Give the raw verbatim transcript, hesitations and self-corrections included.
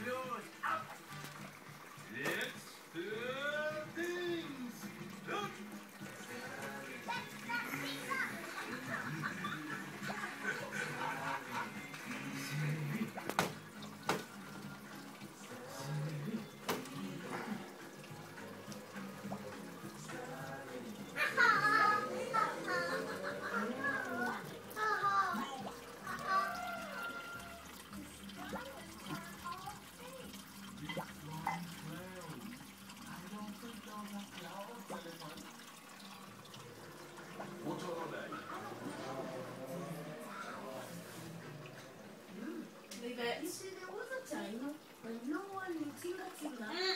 Close up. Let's do things. Look. You see, there was a time when no one knew Tina Tina.